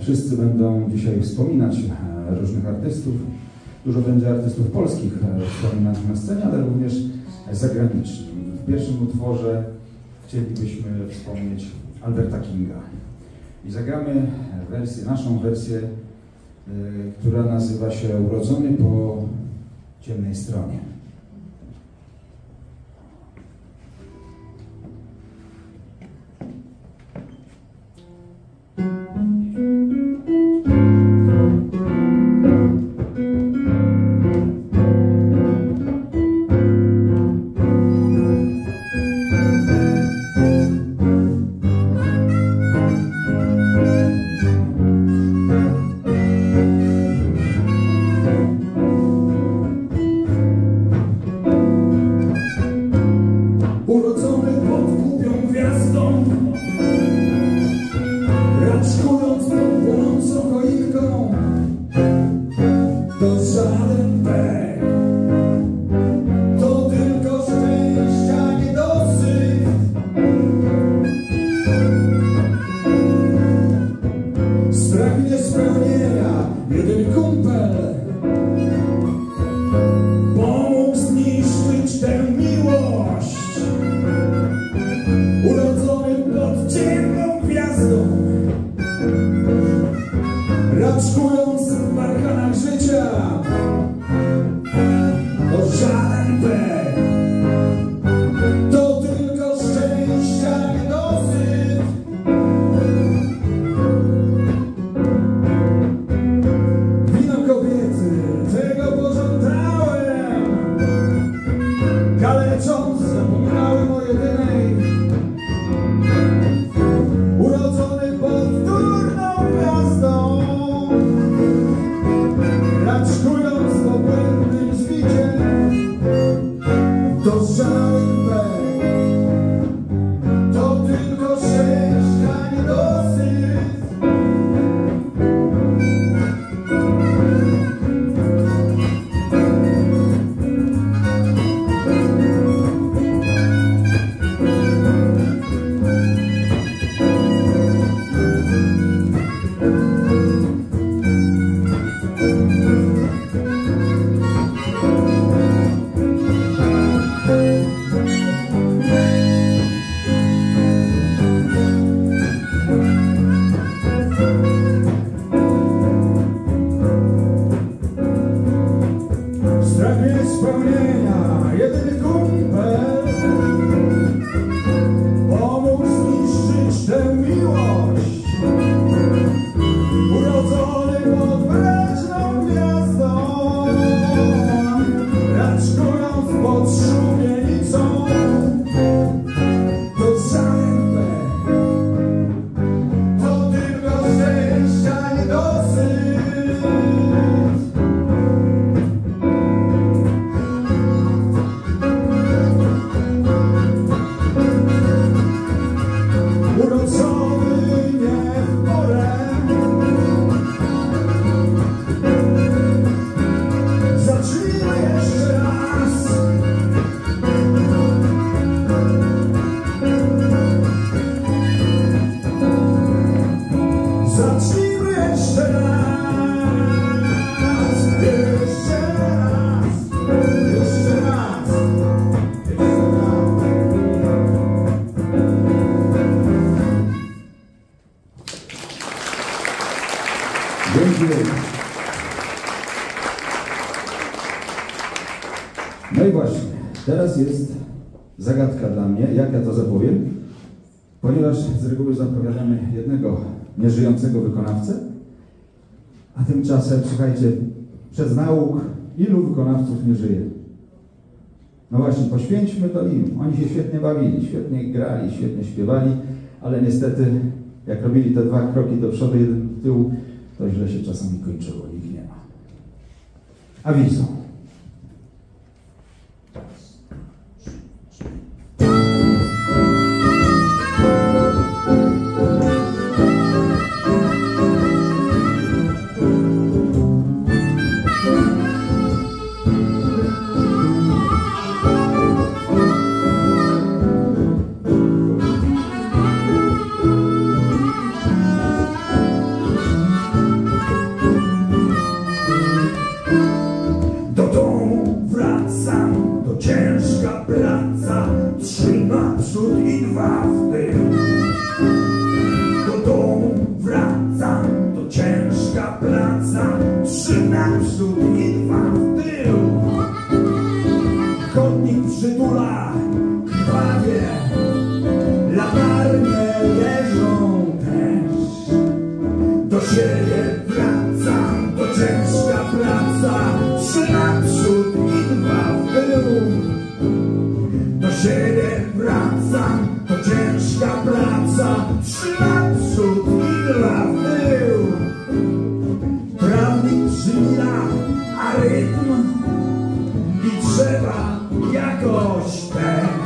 Wszyscy będą dzisiaj wspominać różnych artystów. Dużo będzie artystów polskich wspominanych na scenie, ale również zagranicznych. W pierwszym utworze chcielibyśmy wspomnieć Alberta Kinga. I zagramy naszą wersję, która nazywa się Urodzony po ciemnej stronie. No i właśnie, teraz jest zagadka dla mnie, jak ja to zapowiem, ponieważ z reguły zapowiadamy jednego nieżyjącego wykonawcę, a tymczasem, słuchajcie, przez nauk ilu wykonawców nie żyje? No właśnie, poświęćmy to im. Oni się świetnie bawili, świetnie grali, świetnie śpiewali, ale niestety, jak robili te dwa kroki do przodu, jeden do tyłu, to źle się czasami kończyło, ich nie ma. Awizo. dwa w tył. Do domu wracam, to ciężka praca, trzy naprzód i dwa w tył. Chodnik przytula, krwawie, latarnie leżą też. Do siebie wracam, to ciężka praca, trzy naprzód i dwa w tył. Do siebie wracam, to ciężka praca, trzy naprzód i dwa w tył. Trawnik przymila, a rytm i trzeba jakoś też.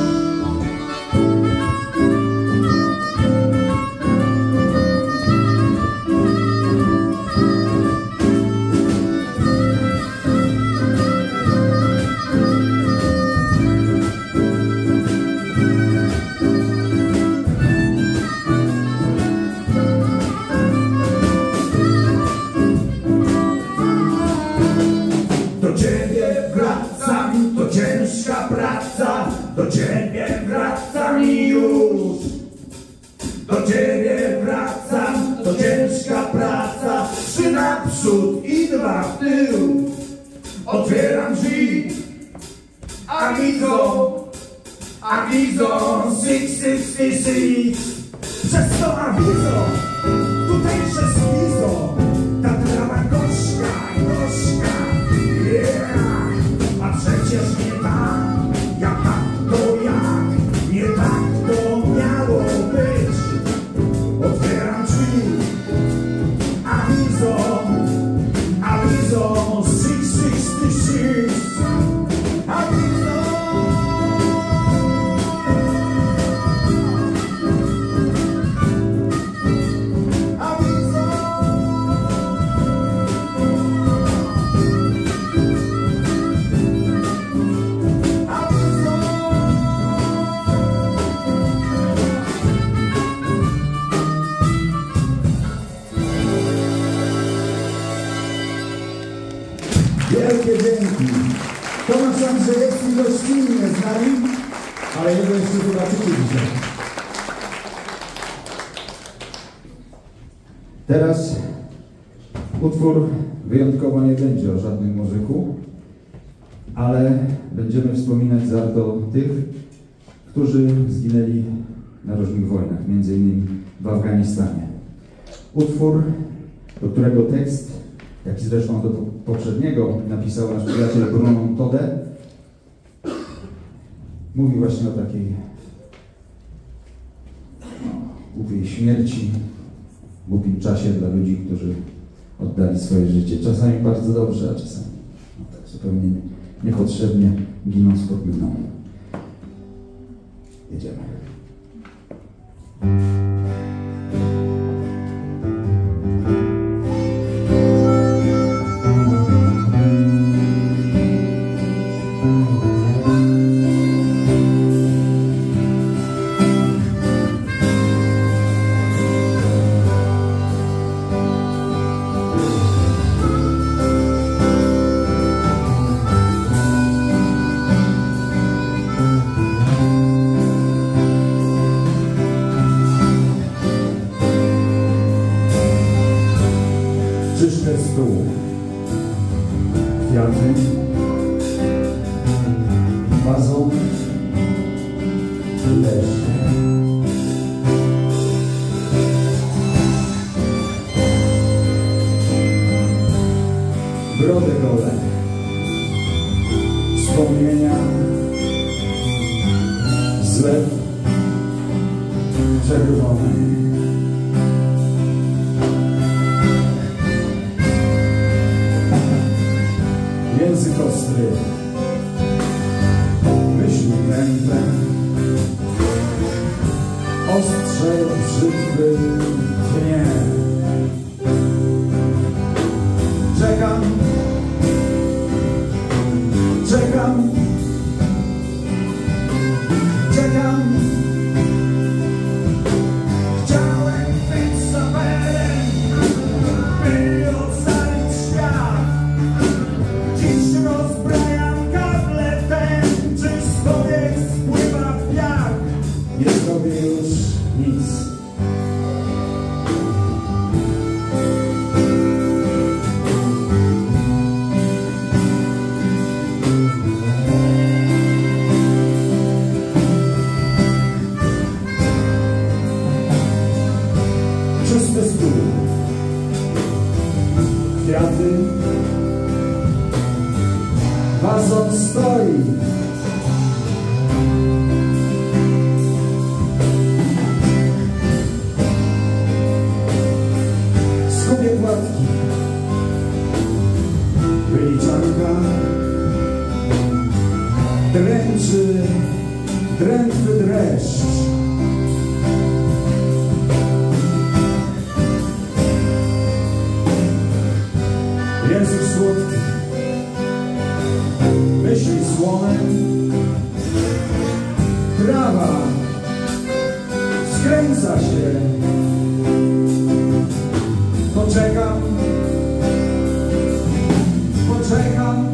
Do ciebie wracam, to ciężka praca, do ciebie wracam i już. Do ciebie wracam, to ciężka praca, trzy naprzód i dwa w tył. Otwieram drzwi, awizo, 666. Przez to awizo, tutejsze schizo, ta trawa gorzka, gorzka. A przecież nie tak, jak tak to jak, nie tak to miało być. Otwieram drzwi, awizo, 666. Awizo. Wielkie dzięki. Tomasz Andrzejewski gościnnie z nami, ale jego jeszcze zobaczycie dzisiaj. Teraz utwór wyjątkowo nie będzie o żadnym morzyku, ale będziemy wspominać za to tych, którzy zginęli na różnych wojnach, między innymi w Afganistanie. Utwór, do którego tekst, jak i zresztą do poprzedniego, napisał nasz przyjaciel Bruno Tode, mówi właśnie o takiej głupiej śmierci, głupim czasie dla ludzi, którzy oddali swoje życie. Czasami bardzo dobrze, a czasami tak zupełnie niepotrzebnie giną z popiną. Jedziemy. Czyszczę stół, kwiaty, wazon, deszcz. Brodę gole, wspomnienia, zlew czerwony. Język ostry, myśli tępe, ostrze brzytwy dnie. Czekam, czekam, czekam. Chciałem być saperem, by ocalić świat. Dziś rozbrajam kable tęczy, z powiek spływa w piach. nie zrobię już nic. Czysty stół, kwiaty, Wazon stoi, skubie płatki, wyliczanka, drętwy dreszcz. Język słodki, myśli słone, trawa skręca się. Poczekam, poczekam,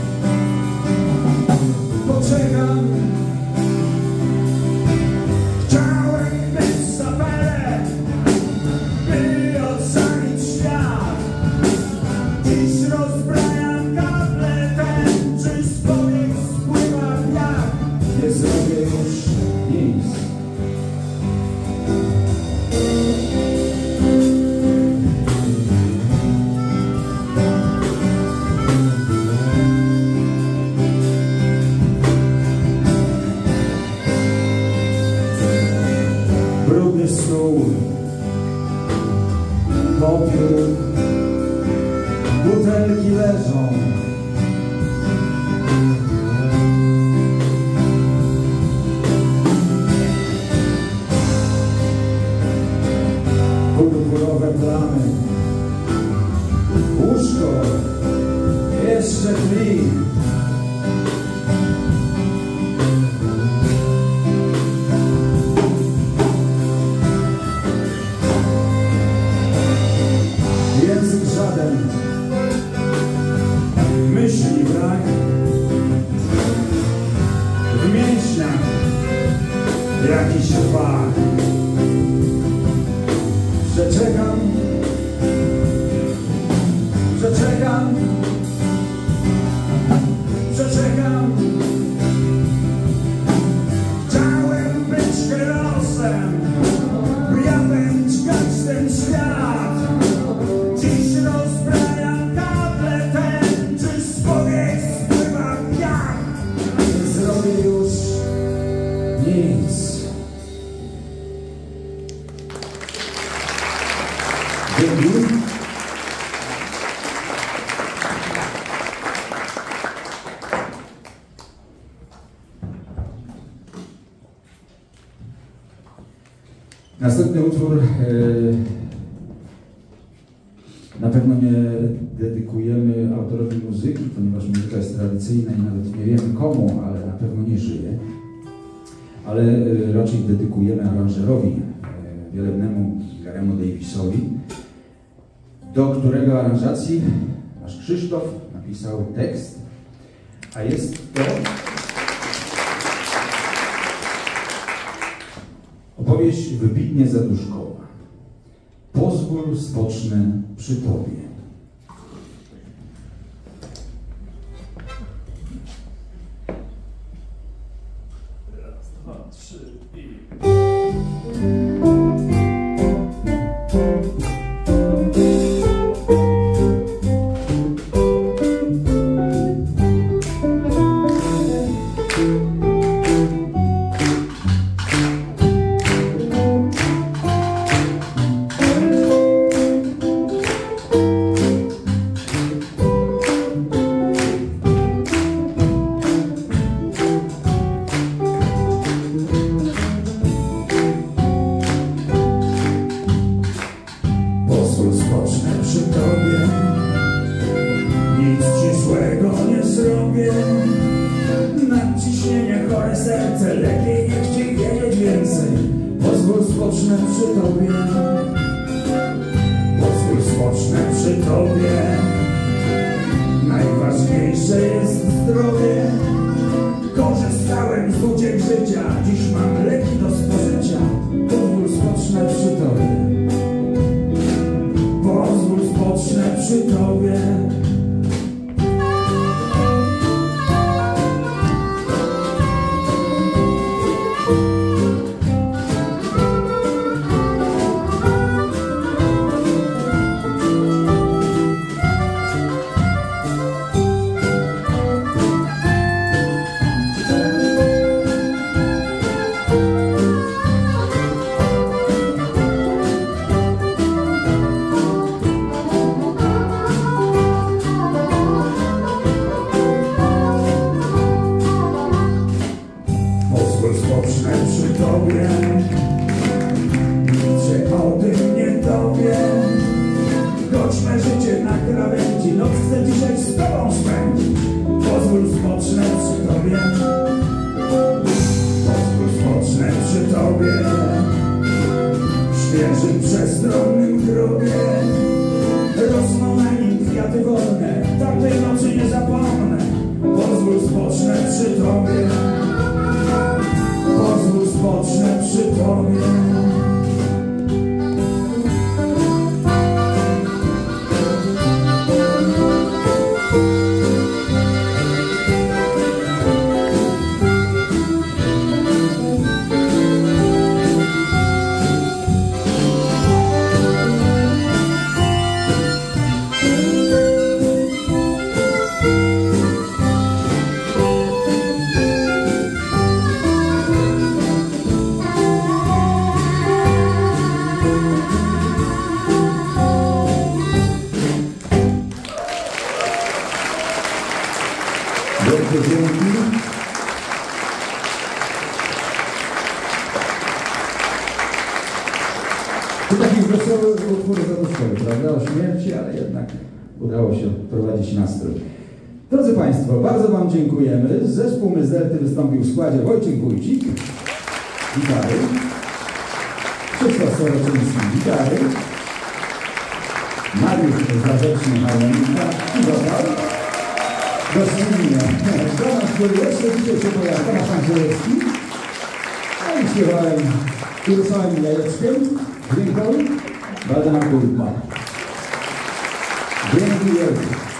poczekam. Chciałem być sapelem, by ocalić świat. Dziś rozbrajam kable, tęczy z powiek spływa wiatr. nie zrobię już nic. Brudny stół, popiół, butelki leżą. Purpurowe plamy, łóżko jeszcze tli. Język żaden, myśli brak, w mięśniach jakiś fach. Przeczekam, przeczekam, przeczekam. Chciałem być herosem, by ja dźgać ten świat. Dziś rozbrajam kable, tęczy z powiek spływa wiatr. Nie zrobię już nic. Dzięki. Następny utwór na pewno nie dedykujemy autorowi muzyki, ponieważ muzyka jest tradycyjna i nawet nie wiemy komu, ale na pewno nie żyje. Ale raczej dedykujemy aranżerowi wielebnemu Garemu Davisowi, do którego aranżacji nasz Krzysztof napisał tekst, a jest to opowieść wybitnie zaduszkowa. Pozwól, spocznę przy Tobie. Raz, dwa, trzy i... Spocznę przy Tobie, nic Ci złego nie zrobię. Nadciśnienie chore serce, lepiej nie chciej wiedzieć więcej. Pozwól, spocznę przy Tobie, pozwól, spocznę przy Tobie. Najważniejsze jest zdrowie. Korzystałem z uciek życia, dziś mam leki do spożycia. leży w przestronnym grobie. Rosną na nim kwiaty wolne, tamtej nocy nie zapomnę. Pozwól spocznę przy Tobie, pozwól spocznę przy Tobie. Wielkie dzięki. To taki wesoły utwór zaduszkowy, prawda? O śmierci, ale jednak udało się prowadzić nastrój. Drodzy Państwo, bardzo Wam dziękujemy. Zespół Myzelty wystąpił w składzie Wojciech Wójcik, gitary, Krzysztof Soroczyński, gitary, Mariusz Zarzeczny, harmonika i wokal. Gościnnie do nas, który jeszcze dzisiaj się pojawia, Tomasz Andrzejewski, a i śpiewałem Urusałem Jajeczkiem, dźwiękowy, Waldemar Kulpa. Dzięki wielkie.